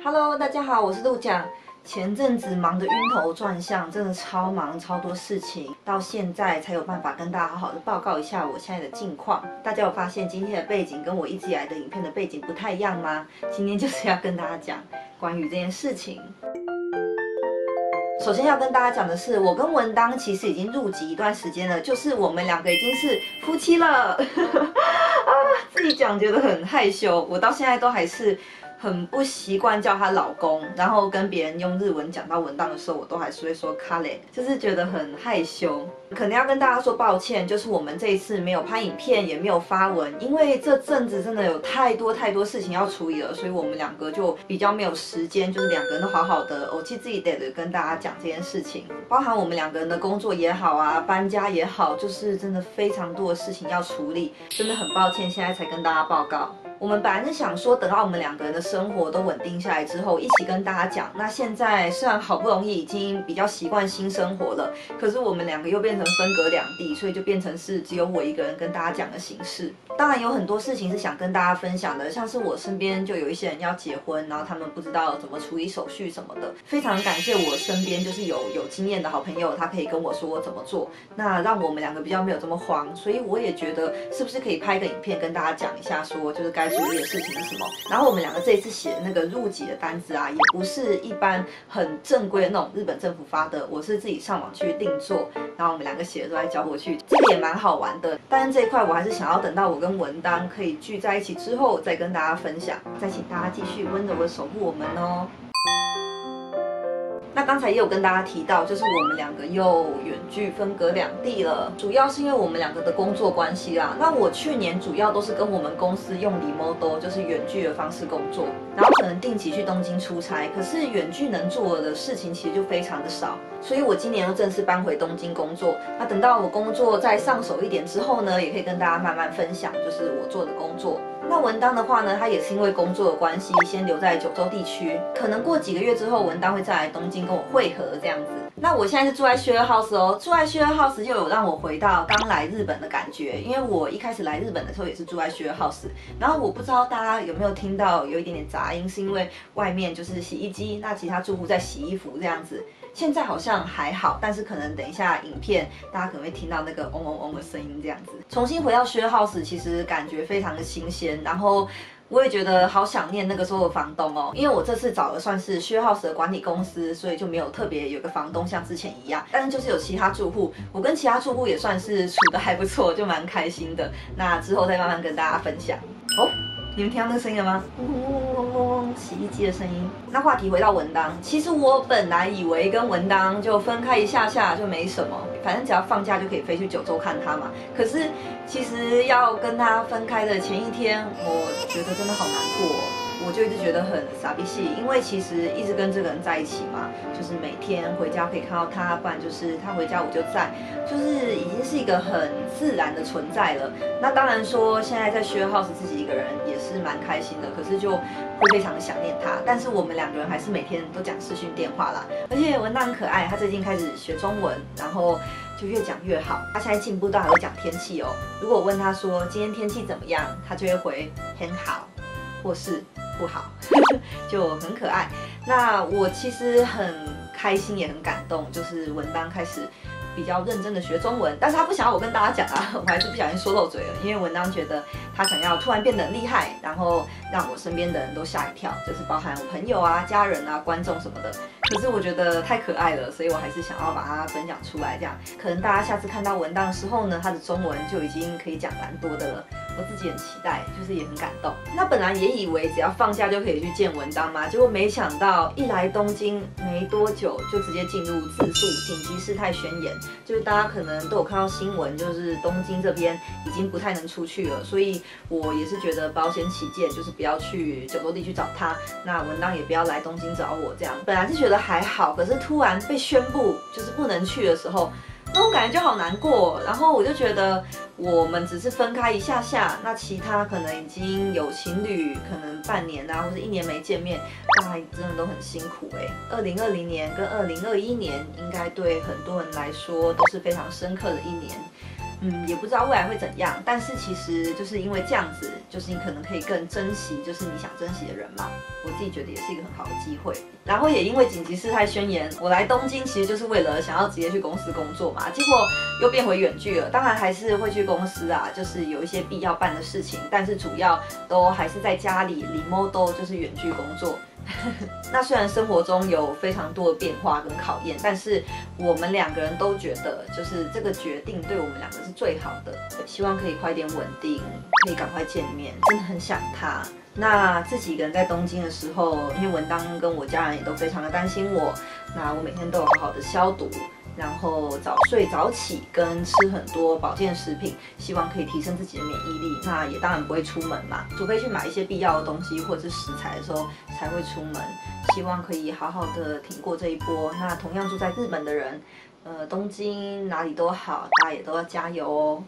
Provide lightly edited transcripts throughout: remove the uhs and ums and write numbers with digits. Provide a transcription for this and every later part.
Hello， 大家好，我是陆讲。前阵子忙得晕头转向，真的超忙超多事情，到现在才有办法跟大家好好的报告一下我现在的近况。大家有发现今天的背景跟我一直以来的影片的背景不太一样吗？今天就是要跟大家讲关于这件事情。首先要跟大家讲的是，我跟文当其实已经入籍一段时间了，就是我们两个已经是夫妻了。自己讲觉得很害羞，我到现在都还是很不习惯叫他老公，然后跟别人用日文讲到文当的时候，我都还是会说卡雷，就是觉得很害羞。可能要跟大家说抱歉，就是我们这一次没有拍影片，也没有发文，因为这阵子真的有太多事情要处理了，所以我们两个就比较没有时间，就是两个人都好好的，我自己得跟大家讲这件事情，包含我们两个人的工作也好啊，搬家也好，就是真的非常多的事情要处理，真的很抱歉，现在才跟大家报告。我们本来是想说，等到我们两个人的生活都稳定下来之后，一起跟大家讲。那现在虽然好不容易已经比较习惯新生活了，可是我们两个又变成分隔两地，所以就变成是只有我一个人跟大家讲的形式。当然有很多事情是想跟大家分享的，像是我身边就有一些人要结婚，然后他们不知道怎么处理手续什么的。非常感谢我身边就是有经验的好朋友，他可以跟我说怎么做，那让我们两个比较没有这么慌。所以我也觉得是不是可以拍个影片跟大家讲一下，说就是该处理的事情是什么。然后我们两个这一次写的那个入籍的单子啊，也不是一般很正规的那种日本政府发的，我是自己上网去定做，然后我们两个写的都来交过去，这个也蛮好玩的。但是这一块我还是想要等到我跟文当可以聚在一起之后再跟大家分享，再请大家继续温柔的守护我们哦。那刚才也有跟大家提到，就是我们两个又远距分隔两地了，主要是因为我们两个的工作关系啦。那我去年主要都是跟我们公司用remote，就是远距的方式工作，然后可能定期去东京出差，可是远距能做的事情其实就非常的少，所以我今年又正式搬回东京工作。那等到我工作再上手一点之后呢，也可以跟大家慢慢分享，就是我做的工作。那文当的话呢，他也是因为工作的关系，先留在九州地区，可能过几个月之后，文当会再来东京跟我会合这样子。那我现在是住在 share house 哦，住在 share house 又有让我回到刚来日本的感觉，因为我一开始来日本的时候也是住在 share house， 然后我不知道大家有没有听到有一点点杂音，是因为外面就是洗衣机，那其他住户在洗衣服这样子。现在好像还好，但是可能等一下影片大家可能会听到那个嗡嗡嗡的声音这样子。重新回到share house，其实感觉非常的新鲜，然后我也觉得好想念那个时候的房东哦，因为我这次找的算是share house的管理公司，所以就没有特别有个房东像之前一样，但是就是有其他住户，我跟其他住户也算是处得还不错，就蛮开心的。那之后再慢慢跟大家分享哦。你们听到那个声音了吗？嗡嗡嗡嗡嗡，洗衣机的声音。那话题回到文当，其实我本来以为跟文当就分开一下下就没什么，反正只要放假就可以飞去九州看他嘛。可是其实要跟他分开的前一天，我觉得真的好难过哦。我就一直觉得很傻逼戏，因为其实一直跟这个人在一起嘛，就是每天回家可以看到他，不然就是他回家我就在，就是已经是一个很自然的存在了。那当然说现在在share house自己一个人也是蛮开心的，可是就会非常的想念他。但是我们两个人还是每天都讲视讯电话啦，而且文当很可爱，他最近开始学中文，然后就越讲越好。他现在进步到还会讲天气哦。如果我问他说今天天气怎么样，他就会回很好，或是不好，就很可爱。那我其实很开心也很感动，就是文当开始比较认真的学中文，但是他不想要我跟大家讲啊，我还是不小心说漏嘴了，因为文当觉得他想要突然变得很厉害，然后让我身边的人都吓一跳，就是包含我朋友啊、家人啊、观众什么的。可是我觉得太可爱了，所以我还是想要把它分享出来，这样可能大家下次看到文当的时候呢，他的中文就已经可以讲蛮多的了。我自己很期待，就是也很感动。那本来也以为只要放假就可以去见文当嘛，结果没想到一来东京没多久就直接进入自诉紧急事态宣言，就是大家可能都有看到新闻，就是东京这边已经不太能出去了，所以我也是觉得保险起见，就是不要去九州地区找他，那文当也不要来东京找我这样。本来是觉得还好，可是突然被宣布就是不能去的时候，那种感觉就好难过。然后我就觉得我们只是分开一下下，那其他可能已经有情侣，可能半年啊或者1年没见面，大家真的都很辛苦2020年跟2021年应该对很多人来说都是非常深刻的一年。 也不知道未来会怎样，但是其实就是因为这样子，就是你可能可以更珍惜，就是你想珍惜的人嘛。我自己觉得也是一个很好的机会。然后也因为紧急事态宣言，我来东京其实就是为了想要直接去公司工作嘛，结果又变回远距了。当然还是会去公司啊，就是有一些必要办的事情，但是主要都还是在家里 remote 就是远距工作。那虽然生活中有非常多的变化跟考验，但是我们两个人都觉得，就是这个决定对我们两个是最好的。希望可以快点稳定，可以赶快见面，真的很想他。那自己一个人在东京的时候，因为文当跟我家人也都非常的担心我，那我每天都有好好的消毒，然后早睡早起，跟吃很多保健食品，希望可以提升自己的免疫力。那也当然不会出门嘛，除非去买一些必要的东西或者是食材的时候才会出门。希望可以好好的挺过这一波。那同样住在日本的人，东京哪里都好，大家也都要加油哦。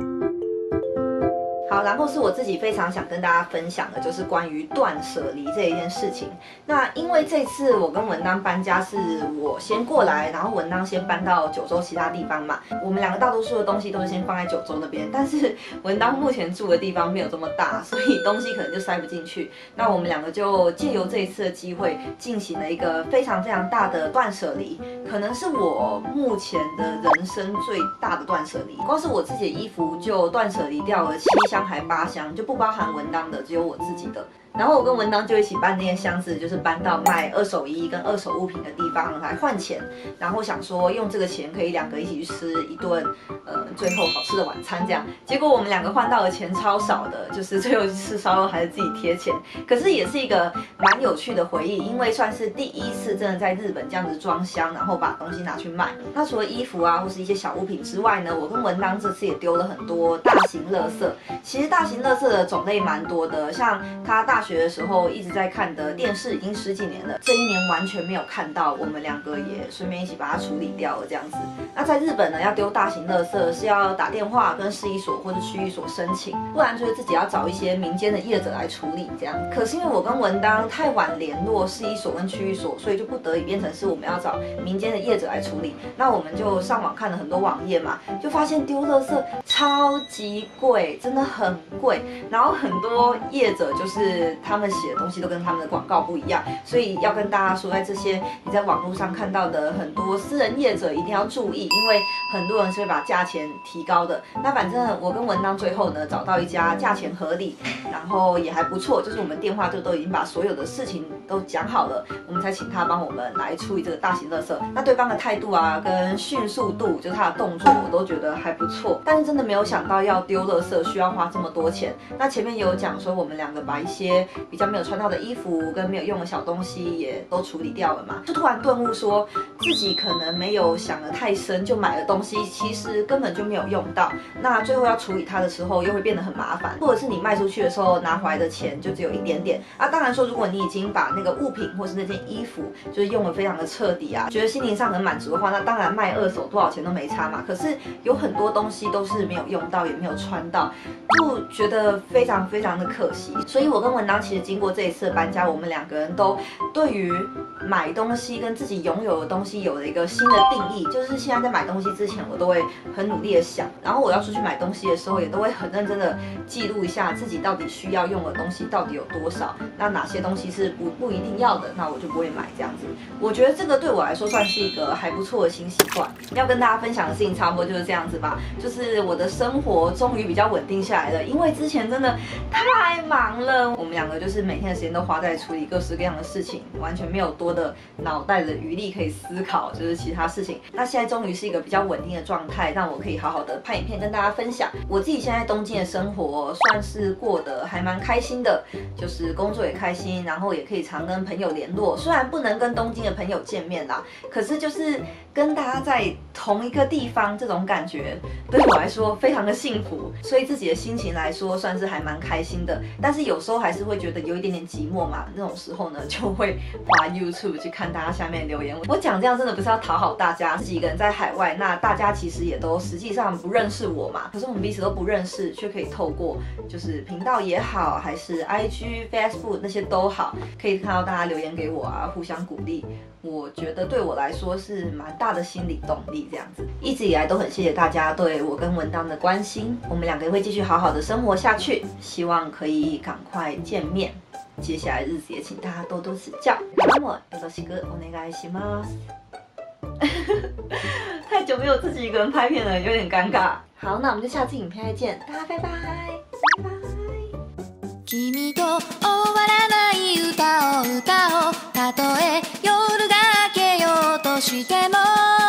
好，然后是我自己非常想跟大家分享的，就是关于断舍离这一件事情。那因为这次我跟文当搬家是我先过来，然后文当先搬到九州其他地方嘛。我们两个大多数的东西都是先放在九州那边，但是文当目前住的地方没有这么大，所以东西可能就塞不进去。那我们两个就借由这一次的机会，进行了一个非常非常大的断舍离，可能是我目前的人生最大的断舍离。光是我自己的衣服就断舍离掉了7箱还8箱，就不包含文当的，只有我自己的。然后我跟文当就一起搬那些箱子，就是搬到卖二手衣跟二手物品的地方来换钱，然后想说用这个钱可以两个一起去吃一顿最后好吃的晚餐这样。结果我们两个换到的钱超少的，就是最后吃烧肉还是自己贴钱。可是也是一个蛮有趣的回忆，因为算是第一次真的在日本这样子装箱，然后把东西拿去卖。那除了衣服啊或是一些小物品之外呢，我跟文当这次也丢了很多大型垃圾。其实大型垃圾的种类蛮多的，像他大学的时候一直在看的电视已经10几年了，这1年完全没有看到，我们两个也顺便一起把它处理掉了这样子。那在日本呢，要丢大型垃圾是要打电话跟市役所或者区域所申请，不然就是自己要找一些民间的业者来处理这样。可是因为我跟文当太晚联络市役所跟区域所，所以就不得已变成是我们要找民间的业者来处理。那我们就上网看了很多网页嘛，就发现丢垃圾超级贵，真的很贵。然后很多业者就是他们写的东西都跟他们的广告不一样，所以要跟大家说，在这些你在网络上看到的很多私人业者一定要注意，因为很多人是会把价钱提高的。那反正我跟文当最后呢找到一家价钱合理，然后也还不错，就是我们电话就都已经把所有的事情都讲好了，我们才请他帮我们来处理这个大型垃圾。那对方的态度啊跟迅速度，就是他的动作，我都觉得还不错。但是真的没有想到要丢垃圾需要花这么多钱。那前面也有讲说，我们两个把一些比较没有穿到的衣服跟没有用的小东西也都处理掉了嘛，就突然顿悟说自己可能没有想得太深，就买了东西其实根本就没有用到，那最后要处理它的时候又会变得很麻烦，或者是你卖出去的时候拿回来的钱就只有一点点啊。当然说，如果你已经把那个物品或是那件衣服就是用得非常的彻底啊，觉得心灵上很满足的话，那当然卖二手多少钱都没差嘛。可是有很多东西都是没有用到也没有穿到，就觉得非常非常的可惜。所以我跟文当其实经过这一次的搬家，我们两个人都对于买东西跟自己拥有的东西有了一个新的定义，就是现在在买东西之前，我都会很努力的想，然后我要出去买东西的时候，也都会很认真的记录一下自己到底需要用的东西到底有多少，那哪些东西是不一定要的，那我就不会买这样子。我觉得这个对我来说算是一个还不错的新习惯。要跟大家分享的事情差不多就是这样子吧，就是我的生活终于比较稳定下来了，因为之前真的太忙了，我们两个就是每天的时间都花在处理各式各样的事情，完全没有多的脑袋的余力可以思考就是其他事情。那现在终于是一个比较稳定的状态，让我可以好好的拍影片跟大家分享。我自己现在东京的生活算是过得还蛮开心的，就是工作也开心，然后也可以常跟朋友联络。虽然不能跟东京的朋友见面啦，可是就是跟大家在同一个地方，这种感觉对我来说非常的幸福，所以自己的心情来说算是还蛮开心的。但是有时候还是是会觉得有一点点寂寞嘛，那种时候呢，就会滑 YouTube 去看大家下面留言。我讲这样真的不是要讨好大家，自己一个人在海外，那大家其实也都实际上不认识我嘛，可是我们彼此都不认识，却可以透过就是频道也好，还是 IG、Facebook 那些都好，可以看到大家留言给我啊，互相鼓励。我觉得对我来说是蛮大的心理动力，这样子一直以来都很谢谢大家对我跟文当的关心，我们两个也会继续好好的生活下去，希望可以赶快见面。接下来日子也请大家多多指教。那么よろしくお願いします。太久没有自己一个人拍片了，有点尴尬。好，那我们就下次影片再见，大家拜拜，拜拜。 君と終わらない歌を歌おう。たとえ夜が明けようとしても